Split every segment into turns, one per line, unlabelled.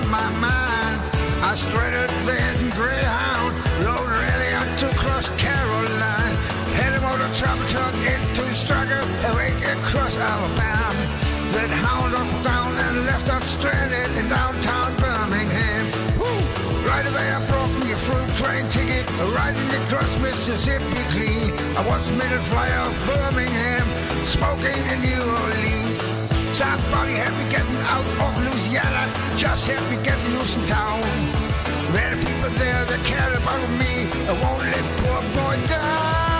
my mind. I straightened bed and Greyhound, rode rally out to cross Caroline. Had a motor trouble truck into Struggle, away across Alabama. That hound up down and left us stranded in downtown Birmingham. Woo! Right away I broke me a fruit train ticket, riding across Mississippi clean. I was middle flyer of Birmingham, smoking in New Orleans. Somebody had me getting out of Louisiana, just had me getting loose in town. There are people there that care about me, I won't let poor boy down.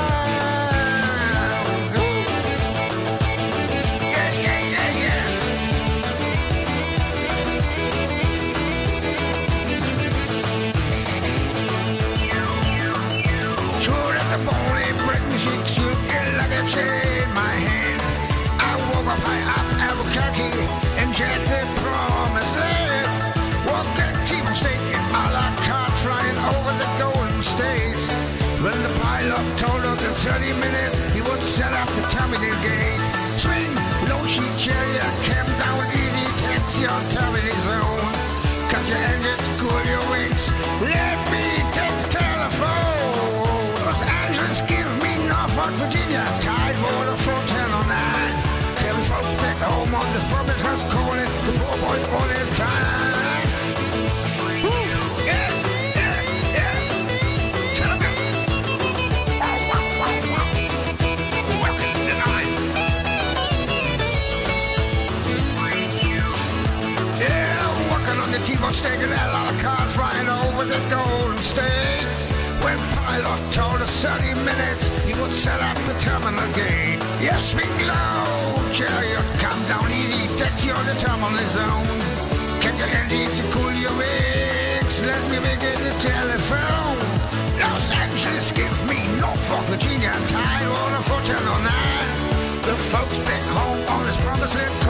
In my hand, I woke up high up Albuquerque and jet the promised land. Walked that T-bone steak in a la carte, flying over the Golden State. When the pilot told us in 30 minutes he would set up the terminal gate. Swing, low sheet chariot, came down easy, taxi on terminal zone. Cut your engines, cool your wings, let me take the telephone. Los Angeles, give me Norfolk, Virginia, Tidewater 41009. Tell the folks back home on this public house calling the poor boys all the time. Woo! Yeah, yeah, yeah. Tell them. Welcome to the night. Yeah, working on the T-bone steak and that lot of cars flying over the Golden State. When pilot told us 30 minutes, he would set up the terminal gate. Yes, we low, chariot, come down easy, taxi on the terminal zone. Can your engines cool your wings? Let me begin the telephone. Los Angeles, give me Norfolk, Virginia, Tidewater 41009. The folks back home on this promised land